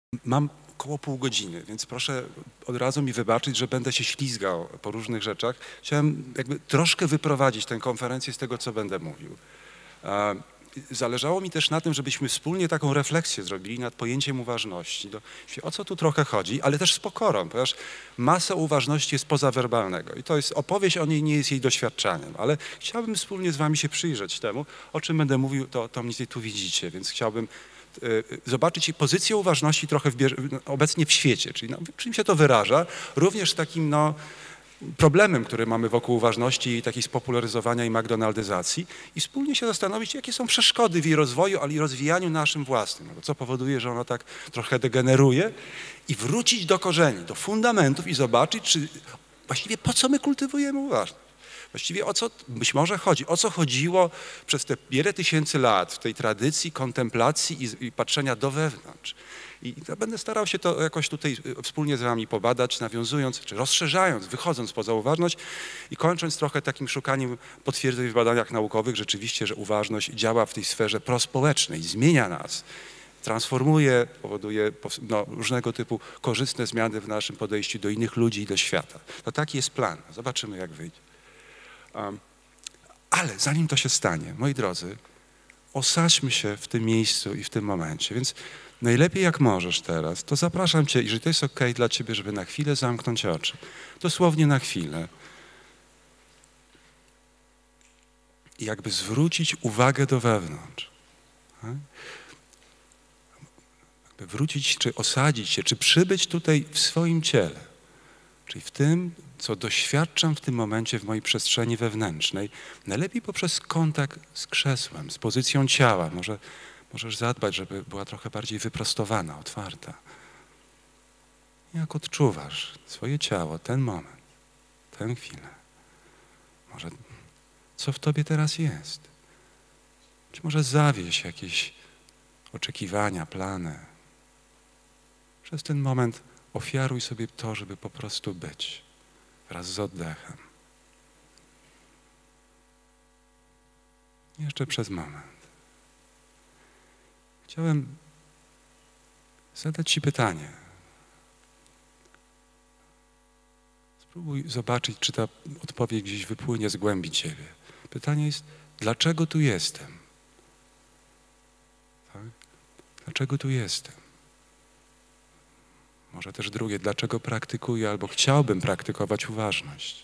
Mam około pół godziny, więc proszę od razu mi wybaczyć, że będę się ślizgał po różnych rzeczach. Chciałem jakby troszkę wyprowadzić tę konferencję z tego, co będę mówił. Zależało mi też na tym, żebyśmy wspólnie taką refleksję zrobili nad pojęciem uważności. O co tu trochę chodzi, ale też z pokorą, ponieważ masa uważności jest pozawerbalnego i to jest opowieść o niej, nie jest jej doświadczaniem, ale chciałbym wspólnie z wami się przyjrzeć temu, o czym będę mówił, to mniej więcej tu widzicie, więc chciałbym zobaczyć pozycję uważności trochę obecnie w świecie, czyli czym się to wyraża, również takim problemem, który mamy wokół uważności i takiej spopularyzowania i McDonaldyzacji i wspólnie się zastanowić, jakie są przeszkody w jej rozwoju, ale i rozwijaniu naszym własnym, co powoduje, że ona tak trochę degeneruje i wrócić do korzeni, do fundamentów i zobaczyć, czy właściwie po co my kultywujemy uważność. Właściwie o co być może chodzi? O co chodziło przez te wiele tysięcy lat w tej tradycji kontemplacji i patrzenia do wewnątrz? I będę starał się to jakoś tutaj wspólnie z wami pobadać, nawiązując, czy rozszerzając, wychodząc poza uważność i kończąc trochę takim szukaniem potwierdzeń w badaniach naukowych rzeczywiście, że uważność działa w tej sferze prospołecznej, zmienia nas, transformuje, powoduje różnego typu korzystne zmiany w naszym podejściu do innych ludzi i do świata. To taki jest plan. Zobaczymy, jak wyjdzie. Ale zanim to się stanie, moi drodzy, osadźmy się w tym miejscu i w tym momencie. Więc najlepiej jak możesz teraz, to zapraszam cię, jeżeli to jest ok dla ciebie, żeby na chwilę zamknąć oczy. Dosłownie na chwilę. I jakby zwrócić uwagę do wewnątrz. Jakby wrócić, czy osadzić się, czy przybyć tutaj w swoim ciele. Czyli w tym, co doświadczam w tym momencie w mojej przestrzeni wewnętrznej, najlepiej poprzez kontakt z krzesłem, z pozycją ciała. Możesz zadbać, żeby była trochę bardziej wyprostowana, otwarta. Jak odczuwasz swoje ciało, ten moment, tę chwilę? Może co w tobie teraz jest? Czy może zawieść jakieś oczekiwania, plany? Przez ten moment ofiaruj sobie to, żeby po prostu być wraz z oddechem. Jeszcze przez moment. Chciałem zadać ci pytanie. Spróbuj zobaczyć, czy ta odpowiedź gdzieś wypłynie z głębi ciebie. Pytanie jest, dlaczego tu jestem? Tak? Dlaczego tu jestem? Może też drugie, dlaczego praktykuję albo chciałbym praktykować uważność?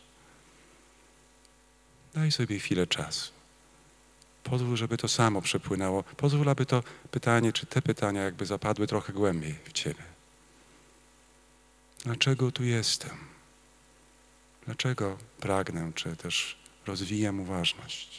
Daj sobie chwilę czasu. Pozwól, żeby to samo przepłynęło. Pozwól, aby to pytanie, czy te pytania jakby zapadły trochę głębiej w ciebie. Dlaczego tu jestem? Dlaczego pragnę, czy też rozwijam uważność?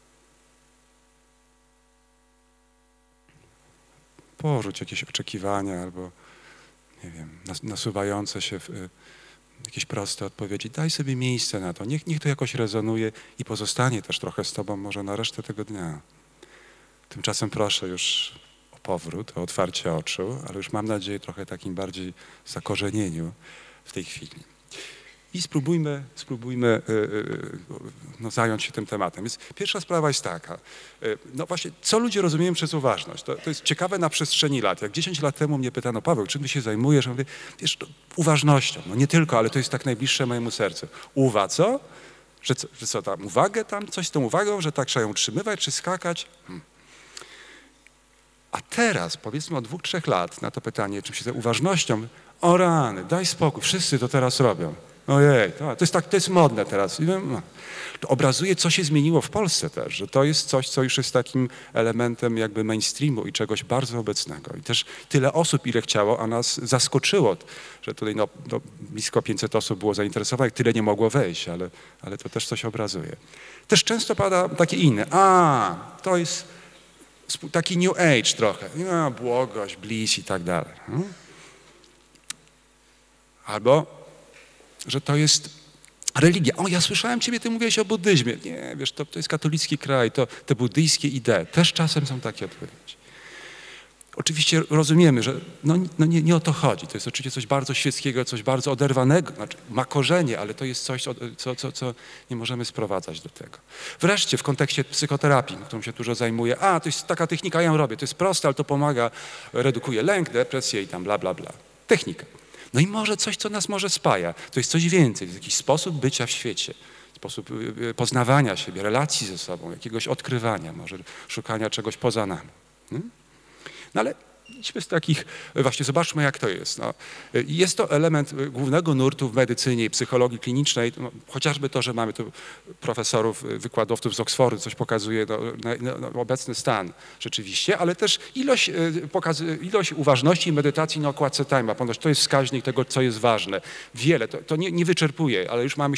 Porzuć jakieś oczekiwania albo, nie wiem, nasuwające się jakieś proste odpowiedzi. Daj sobie miejsce na to. Niech to jakoś rezonuje i pozostanie też trochę z tobą może na resztę tego dnia. Tymczasem proszę już o powrót, o otwarcie oczu, ale już mam nadzieję trochę takim bardziej zakorzenieniu w tej chwili. I spróbujmy zająć się tym tematem. Więc pierwsza sprawa jest taka, no właśnie, co ludzie rozumieją przez uważność? To jest ciekawe na przestrzeni lat. Jak 10 lat temu mnie pytano, Paweł, czym ty się zajmujesz? Ja mówię, wiesz, uważnością. No nie tylko, ale to jest tak najbliższe mojemu sercu. Co? Że co tam, uwagę tam? Coś z tą uwagą, że tak trzeba ją utrzymywać, czy skakać? A teraz, powiedzmy od 2-3 lat na to pytanie, czym się zajmuje uważnością, o rany, daj spokój, wszyscy to teraz robią. Ojej, to jest modne teraz. To obrazuje, co się zmieniło w Polsce też, że to jest coś, co już jest takim elementem jakby mainstreamu i czegoś bardzo obecnego. I też tyle osób, ile chciało, a nas zaskoczyło, że tutaj blisko 500 osób było zainteresowanych, tyle nie mogło wejść, ale to też coś obrazuje. Też często pada takie inne, to jest taki new age trochę, błogość, bliss i tak dalej. Albo że to jest religia. Ja słyszałem ciebie, ty mówiłeś o buddyzmie. Nie, wiesz, to jest katolicki kraj, to te buddyjskie idee. Też czasem są takie odpowiedzi. Oczywiście rozumiemy, że nie o to chodzi. To jest oczywiście coś bardzo świeckiego, coś bardzo oderwanego, znaczy ma korzenie, ale to jest coś, co nie możemy sprowadzać do tego. Wreszcie w kontekście psychoterapii, którą się dużo zajmuję, to jest taka technika, ja ją robię, to jest proste, ale to pomaga, redukuje lęk, depresję i tam bla, bla, bla. Technika. No i może coś, co nas może spaja. To jest coś więcej, to jest jakiś sposób bycia w świecie. Sposób poznawania siebie, relacji ze sobą, jakiegoś odkrywania, może szukania czegoś poza nami. No ale idźmy z takich, właśnie zobaczmy jak to jest. No, jest to element głównego nurtu w medycynie i psychologii klinicznej, chociażby to, że mamy tu profesorów, wykładowców z Oksfordu, coś pokazuje obecny stan rzeczywiście, ale też ilość uważności i medytacji na okładce Time'a, ponieważ to jest wskaźnik tego, co jest ważne. Wiele, to nie wyczerpuje, ale już mamy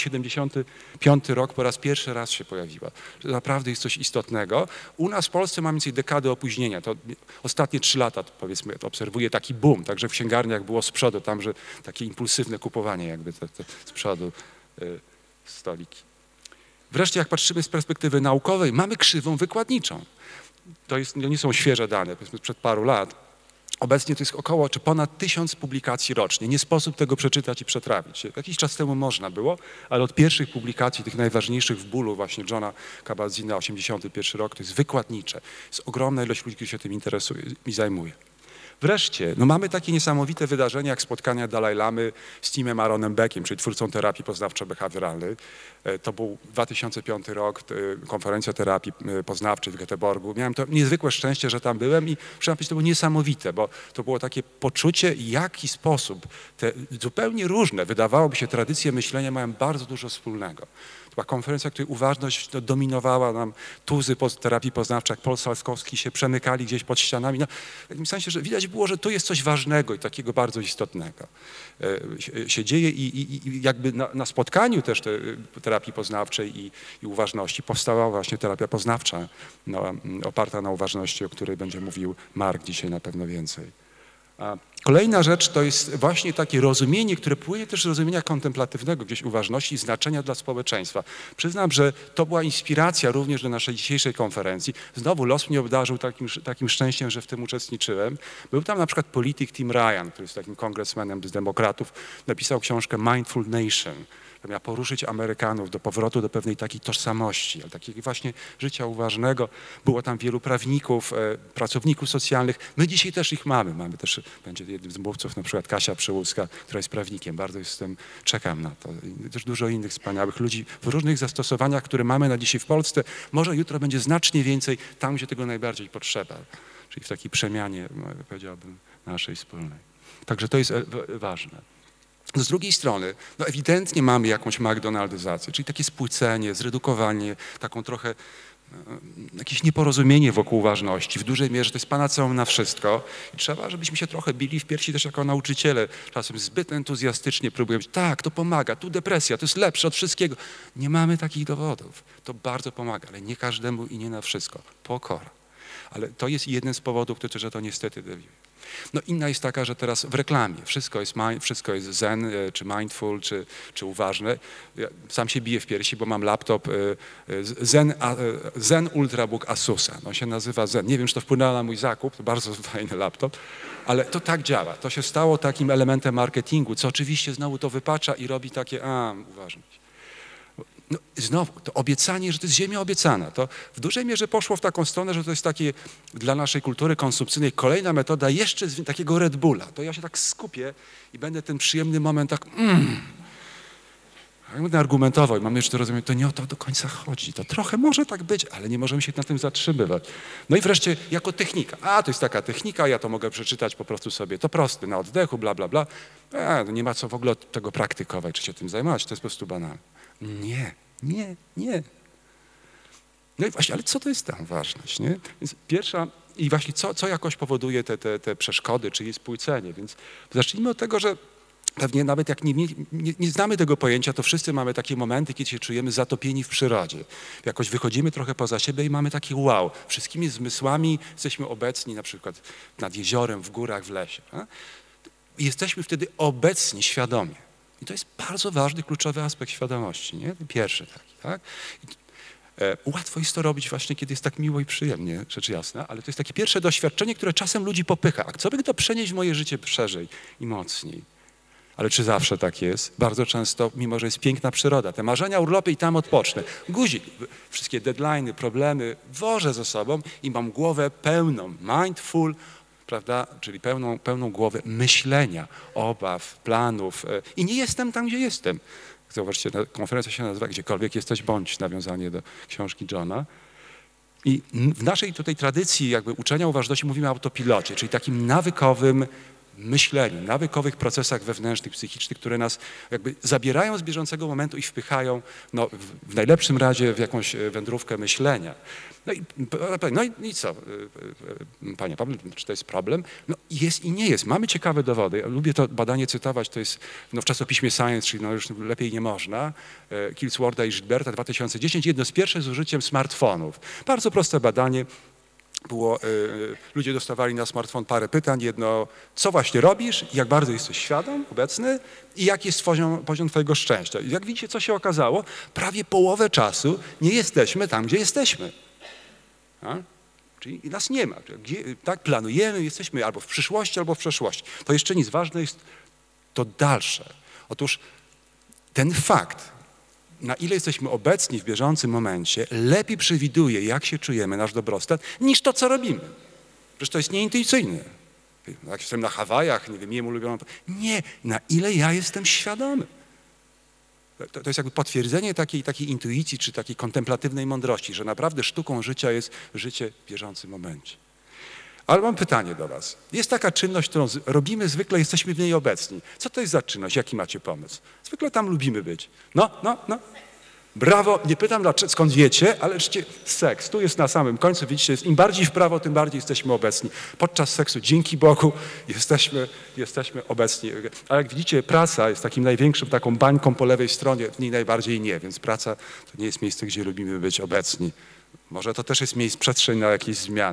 75 rok, po raz pierwszy raz się pojawiła. To naprawdę jest coś istotnego. U nas w Polsce mamy mniej więcej dekadę opóźnienia, to ostatnie 3 lata powiedzmy, obserwuję taki boom, także w księgarniach było z przodu, tam, że takie impulsywne kupowanie jakby z przodu stoliki. Wreszcie jak patrzymy z perspektywy naukowej, mamy krzywą wykładniczą. To nie są świeże dane, powiedzmy sprzed paru lat. Obecnie to jest około czy ponad 1000 publikacji rocznie. Nie sposób tego przeczytać i przetrawić. Jakiś czas temu można było, ale od pierwszych publikacji, tych najważniejszych w bólu właśnie Johna Kabat-Zina, 81 rok, to jest wykładnicze. Jest ogromna ilość ludzi, którzy się tym interesuje i zajmuje. Wreszcie, mamy takie niesamowite wydarzenia jak spotkania Dalaj Lamy z Timem Aaronem Beckiem, czyli twórcą terapii poznawczo-behawioralnej. To był 2005 rok, konferencja terapii poznawczej w Göteborgu. Miałem to niezwykłe szczęście, że tam byłem i muszę powiedzieć, to było niesamowite, bo to było takie poczucie, w jaki sposób te zupełnie różne, wydawałoby się, tradycje myślenia mają bardzo dużo wspólnego. To była konferencja, w której uważność dominowała nam, tuzy terapii poznawczej, jak Paul Salskowski się przemykali gdzieś pod ścianami. W takim sensie, że widać było, że tu jest coś ważnego i takiego bardzo istotnego się dzieje i jakby na spotkaniu też terapii poznawczej i uważności powstała właśnie terapia poznawcza oparta na uważności, o której będzie mówił Mark dzisiaj na pewno więcej. Kolejna rzecz to jest właśnie takie rozumienie, które płynie też z rozumienia kontemplatywnego, gdzieś uważności i znaczenia dla społeczeństwa. Przyznam, że to była inspiracja również do naszej dzisiejszej konferencji. Znowu los mnie obdarzył takim szczęściem, że w tym uczestniczyłem. Był tam na przykład polityk Tim Ryan, który jest takim kongresmenem z demokratów, napisał książkę Mindful Nation. Miała poruszyć Amerykanów do powrotu do pewnej takiej tożsamości, ale takiego właśnie życia uważnego. Było tam wielu prawników, pracowników socjalnych. My dzisiaj też ich mamy. Mamy też, będzie jednym z mówców, na przykład Kasia Przyłódzka, która jest prawnikiem. Bardzo czekam na to. I też dużo innych wspaniałych ludzi w różnych zastosowaniach, które mamy na dzisiaj w Polsce. Może jutro będzie znacznie więcej tam, gdzie tego najbardziej potrzeba. Czyli w takiej przemianie, powiedziałbym, naszej wspólnej. Także to jest ważne. Z drugiej strony, ewidentnie mamy jakąś McDonaldyzację, czyli takie spłycenie, zredukowanie, taką trochę jakieś nieporozumienie wokół uważności. W dużej mierze to jest panaceum na wszystko i trzeba, żebyśmy się trochę bili w piersi też jako nauczyciele. Czasem zbyt entuzjastycznie próbujemy, tak, to pomaga, tu depresja, to jest lepsze od wszystkiego. Nie mamy takich dowodów. To bardzo pomaga, ale nie każdemu i nie na wszystko. Pokora. Ale to jest jeden z powodów, że to niestety dewiuje. Inna jest taka, że teraz w reklamie wszystko jest zen, czy mindful, czy uważne. Ja sam się biję w piersi, bo mam laptop Zen Ultrabook Asusa. On się nazywa Zen. Nie wiem, czy to wpłynęło na mój zakup, to bardzo fajny laptop, ale to tak działa. To się stało takim elementem marketingu, co oczywiście znowu to wypacza i robi takie, uważność. Znowu, to obiecanie, że to jest ziemia obiecana, to w dużej mierze poszło w taką stronę, że to jest takie dla naszej kultury konsumpcyjnej kolejna metoda jeszcze z takiego Red Bulla. To ja się tak skupię i będę ten przyjemny moment tak ja będę argumentował i mam nadzieję, że to rozumiem, to nie o to do końca chodzi. To trochę może tak być, ale nie możemy się na tym zatrzymywać. I wreszcie jako technika. To jest taka technika, ja to mogę przeczytać po prostu sobie. To proste, na oddechu, bla, bla, bla. Nie ma co w ogóle tego praktykować, czy się tym zajmować. To jest po prostu banalne. Nie. I właśnie, ale co to jest ta ważność, nie? Więc pierwsza, i właśnie co jakoś powoduje te przeszkody, czyli spłycenie. Więc zacznijmy od tego, że pewnie nawet jak nie znamy tego pojęcia, to wszyscy mamy takie momenty, kiedy się czujemy zatopieni w przyrodzie. Jakoś wychodzimy trochę poza siebie i mamy takie wow. Wszystkimi zmysłami jesteśmy obecni na przykład nad jeziorem, w górach, w lesie. I jesteśmy wtedy obecni świadomie. I to jest bardzo ważny, kluczowy aspekt świadomości, nie? Pierwszy taki, tak? Łatwo jest to robić właśnie, kiedy jest tak miło i przyjemnie, rzecz jasna, ale to jest takie pierwsze doświadczenie, które czasem ludzi popycha. A co by to przenieść w moje życie szerzej i mocniej? Ale czy zawsze tak jest? Bardzo często, mimo że jest piękna przyroda, te marzenia, urlopy i tam odpocznę. Guzik, wszystkie deadline'y, problemy wożę ze sobą i mam głowę pełną, mindful, prawda, czyli pełną głowę myślenia, obaw, planów i nie jestem tam, gdzie jestem. Zobaczcie, konferencja się nazywa Gdziekolwiek jesteś, bądź, nawiązanie do książki Johna. I w naszej tutaj tradycji jakby uczenia uważności mówimy o autopilocie, czyli takim nawykowym myśleniu, nawykowych procesach wewnętrznych, psychicznych, które nas jakby zabierają z bieżącego momentu i wpychają no, w najlepszym razie w jakąś wędrówkę myślenia. No i co, panie Pawle, czy to jest problem? No jest i nie jest. Mamy ciekawe dowody. Ja lubię to badanie cytować, to jest no, w czasopiśmie Science, czyli no, już lepiej nie można. Kilswortha i Gilberta 2010, jedno z pierwszych z użyciem smartfonów. Bardzo proste badanie. Ludzie dostawali na smartfon parę pytań. Jedno, co właśnie robisz, jak bardzo jesteś świadom, obecny i jaki jest poziom twojego szczęścia. I jak widzicie, co się okazało? Prawie połowę czasu nie jesteśmy tam, gdzie jesteśmy. A? Czyli nas nie ma. Tak planujemy, jesteśmy albo w przyszłości, albo w przeszłości. To jeszcze nic. Ważne jest to dalsze. Otóż ten fakt, na ile jesteśmy obecni w bieżącym momencie, lepiej przewiduje, jak się czujemy, nasz dobrostan, niż to, co robimy. Przecież to jest nieintuicyjne. Jak jestem na Hawajach, nie wiem, jem ulubioną... Nie, na ile ja jestem świadomy. To jest jakby potwierdzenie takiej intuicji, czy takiej kontemplatywnej mądrości, że naprawdę sztuką życia jest życie w bieżącym momencie. Ale mam pytanie do was. Jest taka czynność, którą robimy, zwykle jesteśmy w niej obecni. Co to jest za czynność? Jaki macie pomysł? Zwykle tam lubimy być. No. Brawo, nie pytam skąd wiecie, ale seks, tu jest na samym końcu, widzicie, im bardziej w prawo, tym bardziej jesteśmy obecni. Podczas seksu, dzięki Bogu, jesteśmy obecni. A jak widzicie, praca jest takim największym, taką bańką po lewej stronie, w niej najbardziej nie, więc praca to nie jest miejsce, gdzie lubimy być obecni. Może to też jest przestrzeń na jakieś zmiany.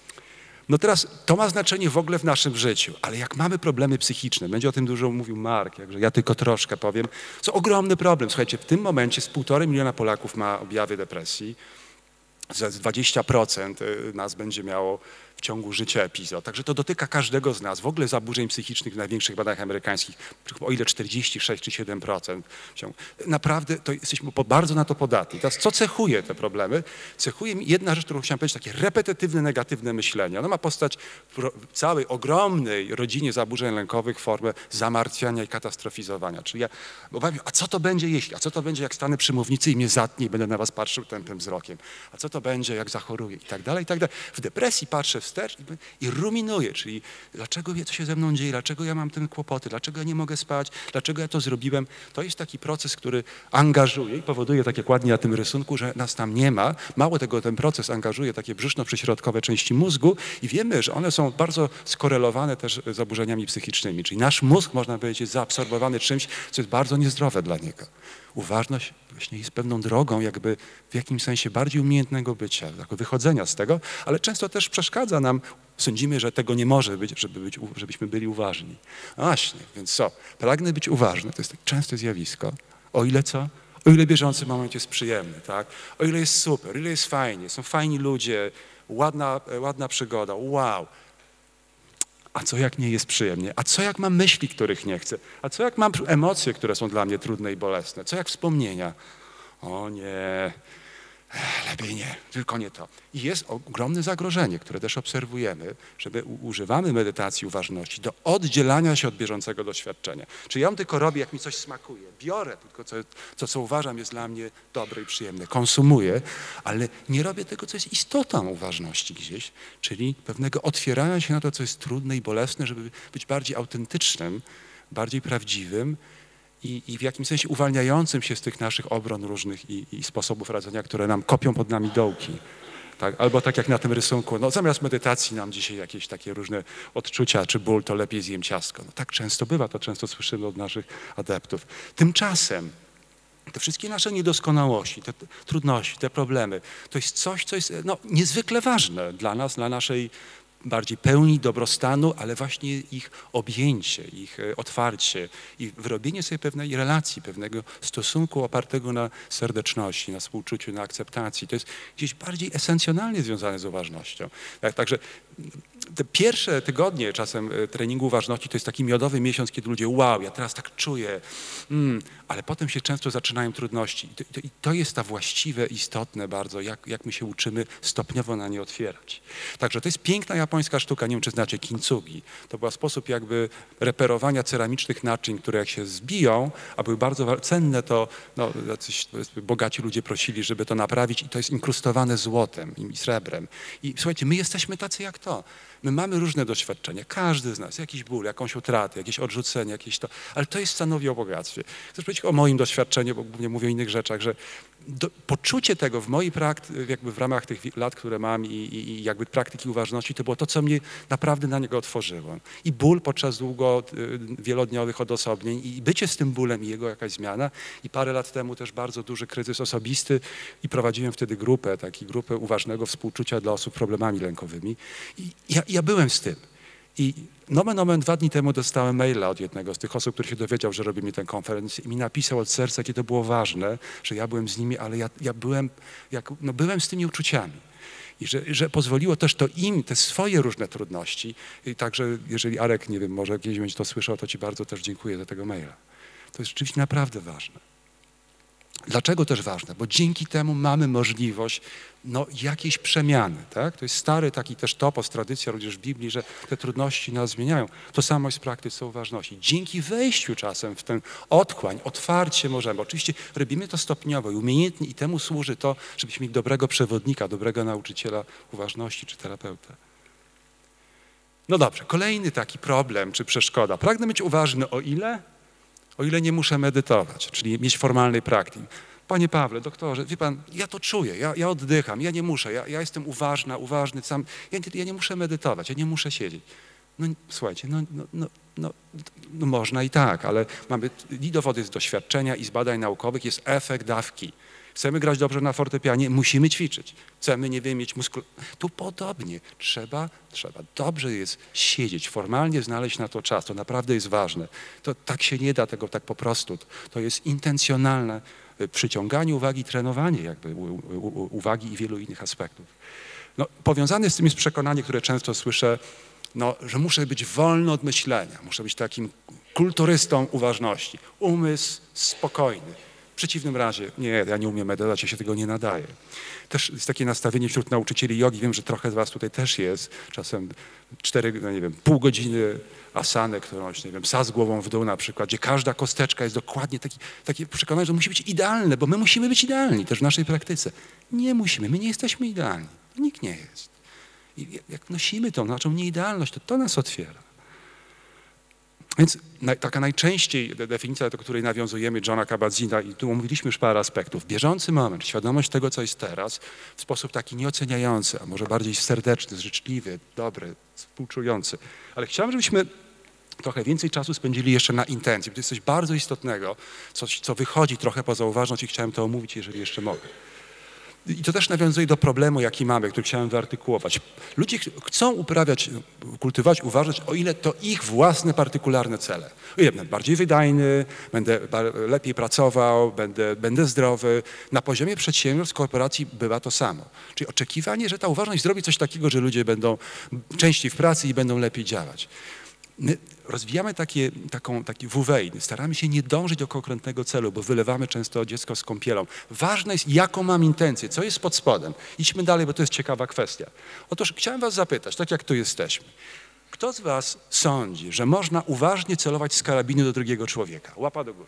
No teraz to ma znaczenie w ogóle w naszym życiu, ale jak mamy problemy psychiczne, będzie o tym dużo mówił Mark, jakże ja tylko troszkę powiem, to ogromny problem. Słuchajcie, w tym momencie z 1,5 miliona Polaków ma objawy depresji, ze 20% nas będzie miało w ciągu życia epizod. Także to dotyka każdego z nas. W ogóle zaburzeń psychicznych w największych badaniach amerykańskich, o ile 46 czy 7%. Naprawdę to jesteśmy bardzo na to podatni. Teraz co cechuje te problemy? Cechuje mi jedna rzecz, którą chciałem powiedzieć, takie repetytywne, negatywne myślenie. Ono ma postać w całej ogromnej rodzinie zaburzeń lękowych formę zamartwiania i katastrofizowania. Czyli ja obawiam, a co to będzie jeśli? A co to będzie, jak stanę przy mównicy i mnie zatnie i będę na was patrzył tępym wzrokiem? A co to będzie, jak zachoruję? I tak dalej, i tak dalej. W depresji patrzę wstecz i ruminuję, czyli dlaczego to się ze mną dzieje, dlaczego ja mam te kłopoty, dlaczego ja nie mogę spać, dlaczego ja to zrobiłem. To jest taki proces, który angażuje i powoduje, tak jak ładnie na tym rysunku, że nas tam nie ma. Mało tego, ten proces angażuje takie brzuszno-przyśrodkowe części mózgu i wiemy, że one są bardzo skorelowane też z zaburzeniami psychicznymi, czyli nasz mózg, można powiedzieć, jest zaabsorbowany czymś, co jest bardzo niezdrowe dla niego. Uważność właśnie jest pewną drogą jakby w jakimś sensie bardziej umiejętnego bycia, wychodzenia z tego, ale często też przeszkadza nam, sądzimy, że tego nie może być, żebyśmy byli uważni. No właśnie, więc co? Pragnę być uważny, to jest tak częste zjawisko, o ile co? O ile bieżący moment jest przyjemny, tak? O ile jest super, o ile jest fajnie, są fajni ludzie, ładna przygoda, wow. A co jak nie jest przyjemnie? A co jak mam myśli, których nie chcę? A co jak mam emocje, które są dla mnie trudne i bolesne? Co jak wspomnienia? O nie, lepiej nie, tylko nie to. I jest ogromne zagrożenie, które też obserwujemy, żeby używamy medytacji uważności do oddzielania się od bieżącego doświadczenia. Czyli ja ją tylko robię, jak mi coś smakuje. Biorę tylko to, co uważam jest dla mnie dobre i przyjemne. Konsumuję, ale nie robię tego, co jest istotą uważności gdzieś, czyli pewnego otwierania się na to, co jest trudne i bolesne, żeby być bardziej autentycznym, bardziej prawdziwym, i w jakimś sensie uwalniającym się z tych naszych obron różnych i sposobów radzenia, które nam kopią pod nami dołki. Tak? Albo tak jak na tym rysunku, no zamiast medytacji nam dzisiaj jakieś takie różne odczucia czy ból, to lepiej zjem ciastko. No tak często bywa, to często słyszymy od naszych adeptów. Tymczasem te wszystkie nasze niedoskonałości, te trudności, te problemy, to jest coś, co jest no, niezwykle ważne dla nas, dla naszej bardziej pełni dobrostanu, ale właśnie ich objęcie, ich otwarcie i wyrobienie sobie pewnej relacji, pewnego stosunku opartego na serdeczności, na współczuciu, na akceptacji. To jest gdzieś bardziej esencjonalnie związane z uważnością. Także te pierwsze tygodnie czasem treningu uważności to jest taki miodowy miesiąc, kiedy ludzie wow, ja teraz tak czuję, ale potem się często zaczynają trudności. I to jest ta właściwe, istotne bardzo, jak my się uczymy stopniowo na nie otwierać. Także to jest piękna japońska sztuka, nie wiem czy znacie kintsugi. To był sposób jakby reperowania ceramicznych naczyń, które jak się zbiją, a były bardzo cenne, to jacyś bogaci ludzie prosili, żeby to naprawić i to jest inkrustowane złotem i srebrem. I słuchajcie, my jesteśmy tacy jak to. My mamy różne doświadczenia, każdy z nas, jakiś ból, jakąś utratę, jakieś odrzucenie, jakieś to, ale to jest stanowi o bogactwie. Chcę powiedzieć o moim doświadczeniu, bo głównie mówię o innych rzeczach, że poczucie tego w mojej jakby w ramach tych lat, które mam i jakby praktyki uważności, to było to, co mnie naprawdę na niego otworzyło. I ból podczas wielodniowych odosobnień i bycie z tym bólem i jego jakaś zmiana. I parę lat temu też bardzo duży kryzys osobisty i prowadziłem wtedy grupę uważnego współczucia dla osób z problemami lękowymi. I ja byłem z tym. I nomen omen 2 dni temu dostałem maila od jednego z tych osób, który się dowiedział, że robimy tę konferencję i mi napisał od serca, jakie to było ważne, że ja byłem z nimi, ale ja byłem z tymi uczuciami. I że pozwoliło też to im, te swoje różne trudności. I także jeżeli Arek, nie wiem, może kiedyś będzie to słyszał, to ci bardzo też dziękuję za tego maila. To jest rzeczywiście naprawdę ważne. Dlaczego też ważne? Bo dzięki temu mamy możliwość jakiejś przemiany. Tak? To jest stary taki też topos, tradycja również w Biblii, że te trudności nas zmieniają. To samo jest w praktyce uważności. Dzięki wejściu czasem w ten otchłań, otwarcie możemy. Oczywiście robimy to stopniowo i umiejętnie i temu służy to, żebyśmy mieli dobrego przewodnika, dobrego nauczyciela uważności czy terapeutę. No dobrze, kolejny taki problem czy przeszkoda. Pragnę być uważny o ile nie muszę medytować, czyli mieć formalnej praktyki. Panie Pawle, doktorze, wie pan, ja to czuję, ja oddycham, ja nie muszę, ja jestem uważny sam, ja nie muszę medytować, ja nie muszę siedzieć. No słuchajcie, można i tak, ale mamy i dowody z doświadczenia i z badań naukowych, jest efekt dawki. Chcemy grać dobrze na fortepianie, musimy ćwiczyć. Chcemy, nie wiem, mieć Tu podobnie. Trzeba dobrze jest siedzieć, formalnie znaleźć na to czas. To naprawdę jest ważne. To tak się nie da tego tak po prostu. To jest intencjonalne przyciąganie uwagi, trenowanie jakby uwagi i wielu innych aspektów. Powiązane z tym jest przekonanie, które często słyszę, że muszę być wolny od myślenia. Muszę być takim kulturystą uważności. Umysł spokojny. W przeciwnym razie, nie, ja nie umiem medytować, ja się tego nie nadaję. Też jest takie nastawienie wśród nauczycieli jogi, wiem, że trochę z was tutaj też jest, czasem 4, pół godziny asany, którąś, psa z głową w dół na przykład, gdzie każda kosteczka jest dokładnie takie przekonanie, że musi być idealne, bo my musimy być idealni też w naszej praktyce. Nie musimy, my nie jesteśmy idealni, nikt nie jest. I jak nosimy tą naszą nieidealność, to nas otwiera. Więc taka najczęściej definicja, do której nawiązujemy Johna Kabat-Zina i tu omówiliśmy już parę aspektów. Bieżący moment, świadomość tego, co jest teraz w sposób taki nieoceniający, a może bardziej serdeczny, życzliwy, dobry, współczujący. Ale chciałem, żebyśmy trochę więcej czasu spędzili jeszcze na intencji, bo to jest coś bardzo istotnego, coś, co wychodzi trochę poza uważność i chciałem to omówić, jeżeli jeszcze mogę. I to też nawiązuje do problemu, jaki mamy, który chciałem wyartykułować. Ludzie chcą kultywować uważność, o ile to ich własne, partykularne cele. O ile będę bardziej wydajny, będę lepiej pracował, będę zdrowy. Na poziomie przedsiębiorstw, korporacji bywa to samo. Czyli oczekiwanie, że ta uważność zrobi coś takiego, że ludzie będą częściej w pracy i będą lepiej działać. My rozwijamy taki WW, staramy się nie dążyć do konkretnego celu, bo wylewamy często dziecko z kąpielą. Ważne jest, jaką mam intencję, co jest pod spodem. Idźmy dalej, bo to jest ciekawa kwestia. Otóż chciałem was zapytać, tak jak tu jesteśmy. Kto z was sądzi, że można uważnie celować z karabinu do drugiego człowieka? Łapa do góry.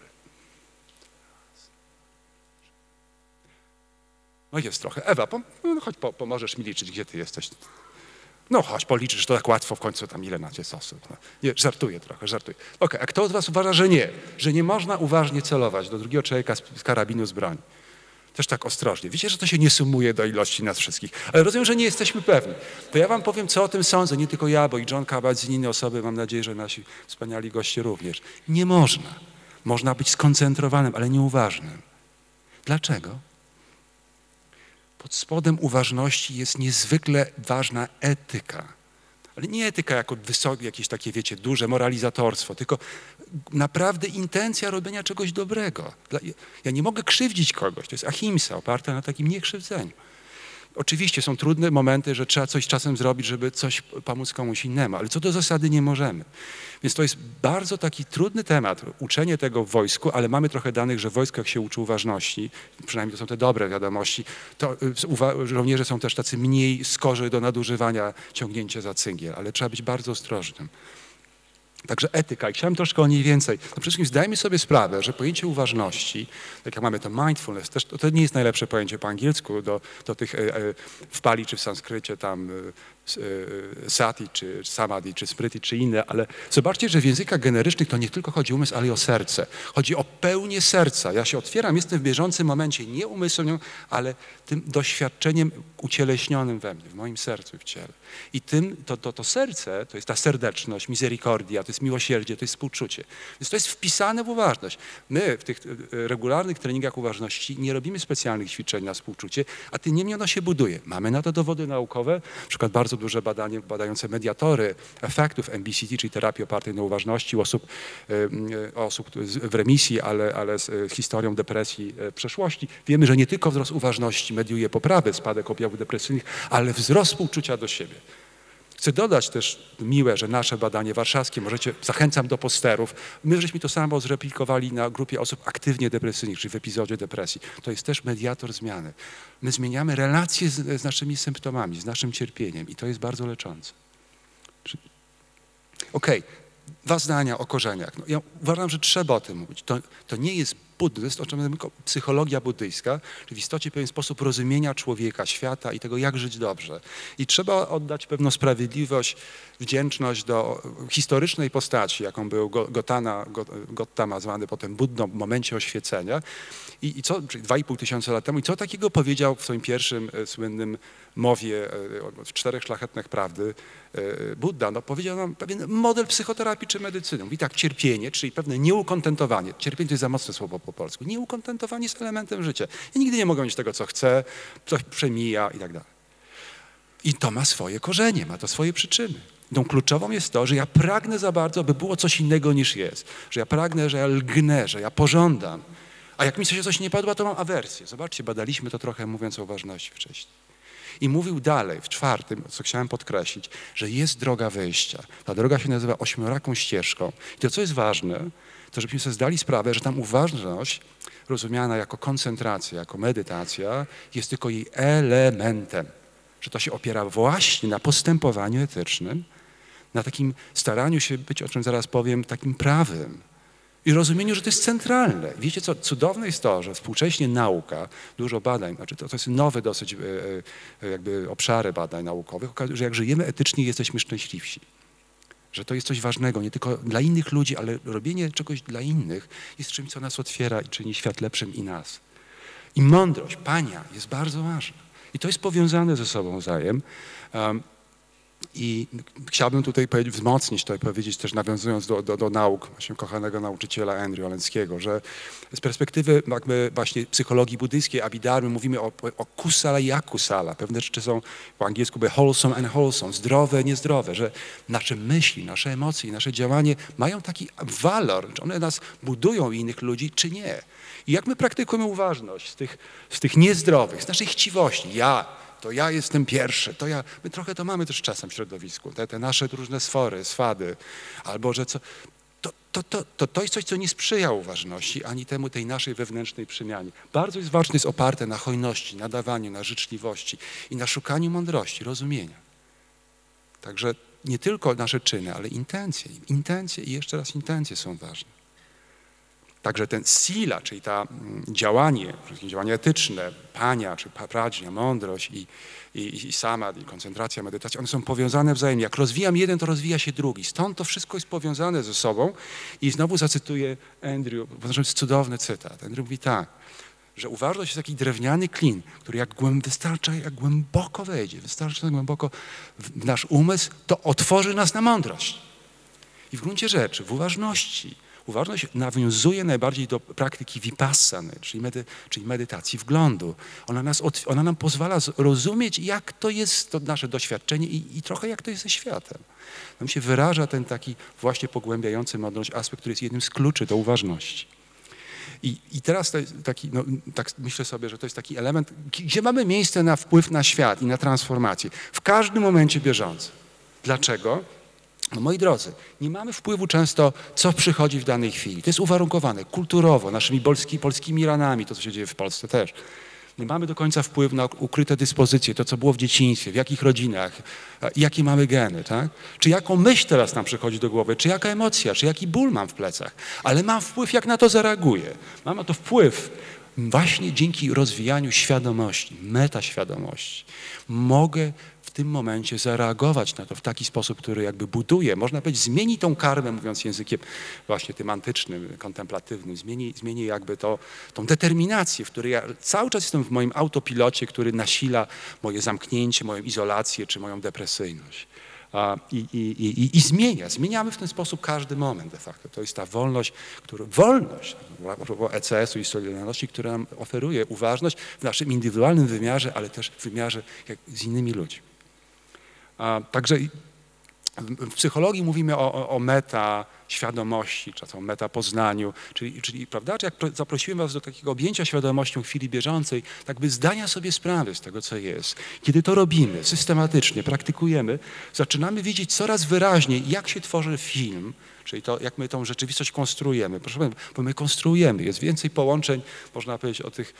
No jest trochę. Ewa, chodź pomożesz mi liczyć, gdzie ty jesteś. No chodź, policzysz, to tak łatwo w końcu tam ile macie osób. No. Nie, żartuję trochę, żartuję. Okej, a kto z was uważa, że nie można uważnie celować do drugiego człowieka z karabinu z broni? Też tak ostrożnie. Wiecie, że to się nie sumuje do ilości nas wszystkich, ale rozumiem, że nie jesteśmy pewni. To ja wam powiem, co o tym sądzę, nie tylko ja, bo i John Kabat-Zinn i inne osoby, mam nadzieję, że nasi wspaniali goście również. Nie można. Można być skoncentrowanym, ale nieuważnym. Dlaczego? Pod spodem uważności jest niezwykle ważna etyka. Ale nie etyka jako wysokie, jakieś takie, wiecie, duże moralizatorstwo, tylko naprawdę intencja robienia czegoś dobrego. Ja nie mogę krzywdzić kogoś, to jest ahimsa, oparta na takim niekrzywdzeniu. Oczywiście są trudne momenty, że trzeba coś czasem zrobić, żeby coś pomóc komuś innemu, ale co do zasady nie możemy. Więc to jest bardzo taki trudny temat, uczenie tego w wojsku, ale mamy trochę danych, że w wojsku jak się uczy uważności, przynajmniej to są te dobre wiadomości, to żołnierze są też tacy mniej skorzy do nadużywania ciągnięcia za cyngiel, ale trzeba być bardzo ostrożnym. Także etyka, i chciałem troszkę o niej więcej. No przede wszystkim zdajmy sobie sprawę, że pojęcie uważności, tak jak mamy to mindfulness, też to nie jest najlepsze pojęcie po angielsku do tych w Pali czy w sanskrycie tam sati, czy samadhi, czy smriti, czy inne, ale zobaczcie, że w językach generycznych to nie tylko chodzi o umysł, ale i o serce. Chodzi o pełnię serca. Ja się otwieram, jestem w bieżącym momencie nie umysłem, ale tym doświadczeniem ucieleśnionym we mnie, w moim sercu i w ciele. I to serce, to jest ta serdeczność, misericordia, to jest miłosierdzie, to jest współczucie. Więc to jest wpisane w uważność. My w tych regularnych treningach uważności nie robimy specjalnych ćwiczeń na współczucie, a tym niemniej ono się buduje. Mamy na to dowody naukowe, na przykład bardzo duże badanie badające mediatory efektów MBCT, czyli terapii opartej na uważności u osób w remisji, ale z historią depresji przeszłości. Wiemy, że nie tylko wzrost uważności mediuje poprawę, spadek objawów depresyjnych, ale wzrost współczucia do siebie. Chcę dodać też miłe, że nasze badanie warszawskie, zachęcam do posterów, my żeśmy to samo zreplikowali na grupie osób aktywnie depresyjnych, czyli w epizodzie depresji. To jest też mediator zmiany. My zmieniamy relacje z naszymi symptomami, z naszym cierpieniem i to jest bardzo leczące. Okej, 2 zdania o korzeniach. No, ja uważam, że trzeba o tym mówić. To nie jest buddyzm, o czym mówimy, tylko psychologia buddyjska, czyli w istocie pewien sposób rozumienia człowieka, świata i tego, jak żyć dobrze. I trzeba oddać pewną sprawiedliwość, wdzięczność do historycznej postaci, jaką był Gautama, zwany potem Buddą w momencie oświecenia. Czyli 2,5 tysiąca lat temu. I co takiego powiedział w swoim pierwszym słynnym mowie w 4 szlachetnych prawdy Budda? No, powiedział nam pewien model psychoterapii czy medycyny. Mówi tak, cierpienie, czyli pewne nieukontentowanie. Cierpienie to jest za mocne słowo po polsku. Nieukontentowanie jest elementem życia. Ja nigdy nie mogę mieć tego, co chcę, coś przemija i tak dalej. I to ma swoje korzenie, ma to swoje przyczyny. Tą kluczową jest to, że ja pragnę za bardzo, aby było coś innego niż jest. Że ja pragnę, że ja lgnę, że ja pożądam. A jak mi się coś nie podoba, to mam awersję. Zobaczcie, badaliśmy to trochę, mówiąc o uważności wcześniej. I mówił dalej, w 4., co chciałem podkreślić, że jest droga wyjścia. Ta droga się nazywa 8-raką ścieżką. I to, co jest ważne, to żebyśmy sobie zdali sprawę, że tam uważność, rozumiana jako koncentracja, jako medytacja, jest tylko jej elementem. Że to się opiera właśnie na postępowaniu etycznym, na takim staraniu się być, o czym zaraz powiem, takim prawym. I rozumieniu, że to jest centralne. Wiecie co, cudowne jest to, że współcześnie nauka, dużo badań, znaczy to jest nowe dosyć jakby obszary badań naukowych, że jak żyjemy etycznie, jesteśmy szczęśliwsi. Że to jest coś ważnego, nie tylko dla innych ludzi, ale robienie czegoś dla innych jest czymś, co nas otwiera i czyni świat lepszym i nas. I mądrość, pania jest bardzo ważna. I to jest powiązane ze sobą wzajem. I chciałbym tutaj wzmocnić to i powiedzieć też, nawiązując do nauk właśnie kochanego nauczyciela Andrew Oleńskiego, że z perspektywy jakby właśnie psychologii buddyjskiej, Abhidharmy, mówimy o kusala i akusala. Pewne rzeczy są po angielsku wholesome and wholesome, zdrowe, niezdrowe, że nasze myśli, nasze emocje, nasze działanie mają taki walor, czy one nas budują innych ludzi, czy nie. I jak my praktykujemy uważność z tych niezdrowych, z naszej chciwości, to ja jestem pierwszy, my trochę to mamy też czasem w środowisku, te nasze różne sfory, swady, albo że to jest coś, co nie sprzyja uważności, ani tej naszej wewnętrznej przemianie. Bardzo jest ważne, jest oparte na hojności, na dawaniu, na życzliwości i na szukaniu mądrości, rozumienia. Także nie tylko nasze czyny, ale intencje. Intencje i jeszcze raz intencje są ważne. Także ten sila, czyli działanie etyczne, pania, czy pradżnia, mądrość i samadhi, koncentracja, medytacja, one są powiązane wzajemnie. Jak rozwijam jeden, to rozwija się drugi. Stąd to wszystko jest powiązane ze sobą. I znowu zacytuję Andrew, bo to jest cudowny cytat. Andrew mówi tak, że uważność jest taki drewniany klin, który wystarcza jak głęboko wejdzie, wystarczająco głęboko w nasz umysł, to otworzy nas na mądrość. I w gruncie rzeczy, w uważności, Uważność nawiązuje najbardziej do praktyki vipassany, czyli medytacji wglądu. Ona nam pozwala rozumieć, jak to jest to nasze doświadczenie i trochę jak to jest ze światem. Tam się wyraża ten taki właśnie pogłębiający mądrość aspekt, który jest jednym z kluczy do uważności. I teraz to jest taki, no, tak myślę sobie, że to jest taki element, gdzie mamy miejsce na wpływ na świat i na transformację. W każdym momencie bieżącym. Dlaczego? No, moi drodzy, nie mamy wpływu często, co przychodzi w danej chwili. To jest uwarunkowane kulturowo, naszymi polskimi ranami, to co się dzieje w Polsce też. Nie mamy do końca wpływu na ukryte dyspozycje, to co było w dzieciństwie, w jakich rodzinach, jakie mamy geny, tak? Czy jaką myśl teraz nam przychodzi do głowy, czy jaka emocja, czy jaki ból mam w plecach. Ale mam wpływ, jak na to zareaguję. Mam na to wpływ właśnie dzięki rozwijaniu świadomości, metaświadomości. Mogę w tym momencie zareagować na to w taki sposób, który jakby buduje, można powiedzieć, zmieni tą karmę, mówiąc językiem właśnie tym antycznym, kontemplatywnym, zmieni jakby tą determinację, w której ja cały czas jestem w moim autopilocie, który nasila moje zamknięcie, moją izolację czy moją depresyjność. I zmieniamy w ten sposób każdy moment de facto. To jest ta wolność, wolność ECS-u i Solidarności, która nam oferuje uważność w naszym indywidualnym wymiarze, ale też w wymiarze z innymi ludźmi. Także w psychologii mówimy o metaświadomości, czy o metapoznaniu, czyli prawda, czy jak zaprosiłem was do takiego objęcia świadomością chwili bieżącej, tak by zdania sobie sprawy z tego, co jest. Kiedy to robimy systematycznie, praktykujemy, zaczynamy widzieć coraz wyraźniej, jak się tworzy film, czyli to, jak my tą rzeczywistość konstruujemy. Proszę Państwa, bo my konstruujemy. Jest więcej połączeń, można powiedzieć, o tych,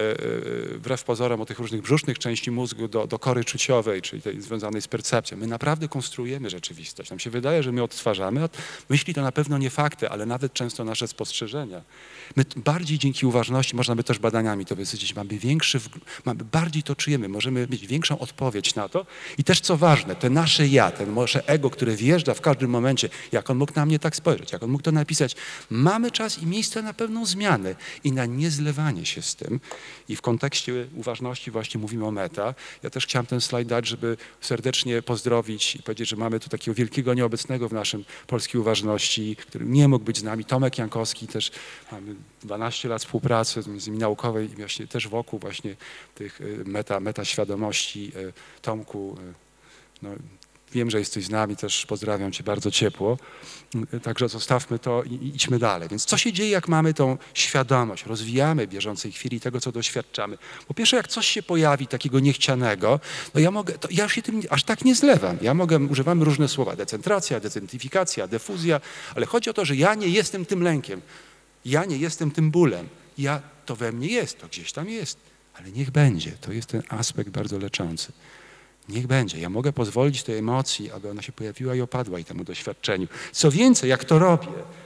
wbrew pozorom, o tych różnych brzusznych części mózgu do kory czuciowej, czyli tej związanej z percepcją. My naprawdę konstruujemy rzeczywistość. Nam się wydaje, że my odtwarzamy. Myśli to na pewno nie fakty, ale nawet często nasze spostrzeżenia. My bardziej dzięki uważności, można by też badaniami to wysycić, mamy bardziej to czujemy, możemy mieć większą odpowiedź na to. I też co ważne, to nasze ja, ten nasze ego, które wjeżdża w każdym momencie, jak on mógł na mnie tak spojrzeć, jak on mógł to napisać. Mamy czas i miejsce na pewną zmianę i na niezlewanie się z tym. I w kontekście uważności właśnie mówimy o meta. Ja też chciałem ten slajd dać, żeby serdecznie pozdrowić i powiedzieć, że mamy tu takiego wielkiego nieobecnego w naszym polskiej uważności, który nie mógł być z nami. Tomek Jankowski, też mamy 12 lat współpracy z nimi naukowej i właśnie też wokół właśnie tych metaświadomości. Tomku, no, wiem, że jesteś z nami, też pozdrawiam cię bardzo ciepło. Także zostawmy to i idźmy dalej. Więc co się dzieje, jak mamy tą świadomość, rozwijamy w bieżącej chwili tego, co doświadczamy? Po pierwsze, jak coś się pojawi takiego niechcianego, to ja już się tym aż tak nie zlewam. Używamy różne słowa, decentracja, decentrifikacja, defuzja, ale chodzi o to, że ja nie jestem tym lękiem, ja nie jestem tym bólem, to we mnie jest, to gdzieś tam jest, ale niech będzie. To jest ten aspekt bardzo leczący. Niech będzie. Ja mogę pozwolić tej emocji, aby ona się pojawiła i opadła i temu doświadczeniu. Co więcej, jak to robię,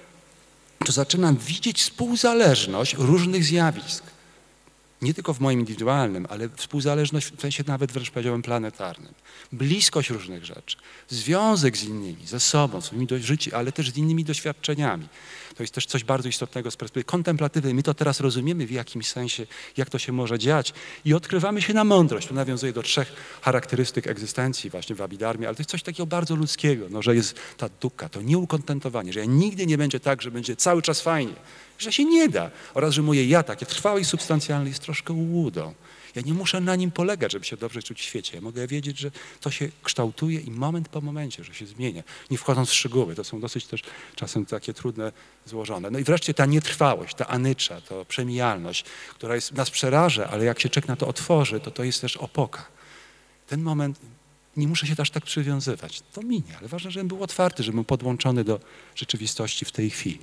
to zaczynam widzieć współzależność różnych zjawisk. Nie tylko w moim indywidualnym, ale współzależność w sensie nawet wręcz powiedziałem planetarnym. Bliskość różnych rzeczy, związek z innymi, ze sobą, swoimi życiem, ale też z innymi doświadczeniami. To jest też coś bardzo istotnego z perspektywy kontemplatywnej. My to teraz rozumiemy w jakimś sensie, jak to się może dziać i odkrywamy się na mądrość. To nawiązuje do 3 charakterystyk egzystencji właśnie w Abhidharmie, ale to jest coś takiego bardzo ludzkiego, no, że jest ta dukkha, to nieukontentowanie, że nigdy nie będzie tak, że będzie cały czas fajnie, że się nie da oraz, że moje ja takie trwałe i substancjalne jest troszkę ułudą. Ja nie muszę na nim polegać, żeby się dobrze czuć w świecie. Ja mogę wiedzieć, że to się kształtuje i moment po momencie, że się zmienia. Nie wchodząc w szczegóły, to są dosyć też czasem takie trudne, złożone. No i wreszcie ta nietrwałość, ta anycza, ta przemijalność, która nas przeraża, ale jak się człowiek na to otworzy, to jest też opoka. Ten moment, nie muszę się aż tak przywiązywać. To minie, ale ważne, żebym był otwarty, żebym był podłączony do rzeczywistości w tej chwili.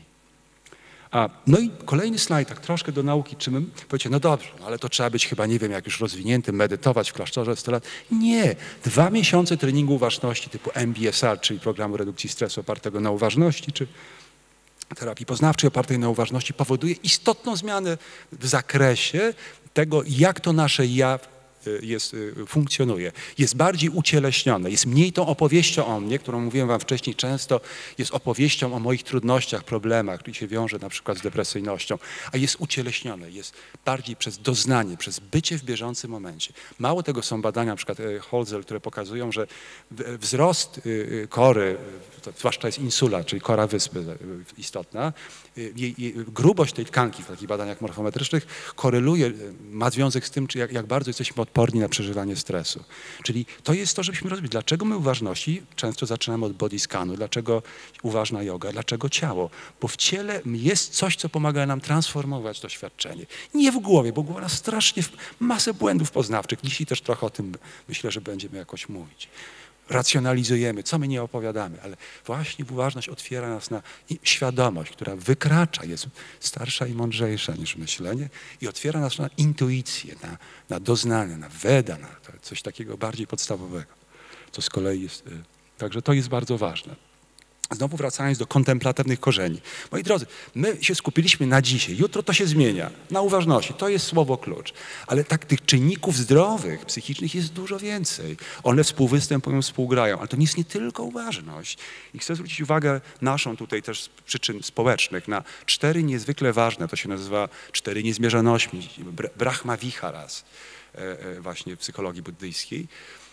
No i kolejny slajd, tak troszkę do nauki, czy my powiecie, no dobrze, no ale to trzeba być chyba, nie wiem, jak już rozwiniętym, medytować w klasztorze 100 lat. Nie, 2 miesiące treningu uważności typu MBSR, czyli programu redukcji stresu opartego na uważności, czy terapii poznawczej opartej na uważności powoduje istotną zmianę w zakresie tego, jak to nasze ja funkcjonuje, jest bardziej ucieleśnione, jest mniej tą opowieścią o mnie, którą mówiłem wam wcześniej często, jest opowieścią o moich trudnościach, problemach, który się wiąże na przykład z depresyjnością, a jest ucieleśnione, jest bardziej przez doznanie, przez bycie w bieżącym momencie. Mało tego są badania, na przykład Holzel, które pokazują, że wzrost kory, zwłaszcza jest insula, czyli kora wyspy istotna, grubość tej tkanki w takich badaniach morfometrycznych koreluje, ma związek z tym, jak bardzo jesteśmy odporni na przeżywanie stresu. Czyli to jest to, żebyśmy rozumieli, dlaczego my uważności często zaczynamy od body scanu, dlaczego uważna joga, dlaczego ciało, bo w ciele jest coś, co pomaga nam transformować doświadczenie. Nie w głowie, bo głowa nas strasznie, masę błędów poznawczych, dzisiaj też trochę o tym myślę, że będziemy jakoś mówić. Racjonalizujemy, co my nie opowiadamy, ale właśnie uważność otwiera nas na świadomość, która wykracza, jest starsza i mądrzejsza niż myślenie i otwiera nas na intuicję, na doznanie, na Veda, na coś takiego bardziej podstawowego, co z kolei jest, także to jest bardzo ważne. Znowu wracając do kontemplatywnych korzeni. Moi drodzy, my się skupiliśmy na dzisiaj, jutro to się zmienia, na uważności, to jest słowo klucz. Ale tak tych czynników zdrowych, psychicznych jest dużo więcej. One współwystępują, współgrają, ale to nie jest nie tylko uważność. I chcę zwrócić uwagę naszą tutaj też z przyczyn społecznych na 4 niezwykle ważne, to się nazywa 4 niezmierzonośmi, Brahma Viharas, właśnie w psychologii buddyjskiej.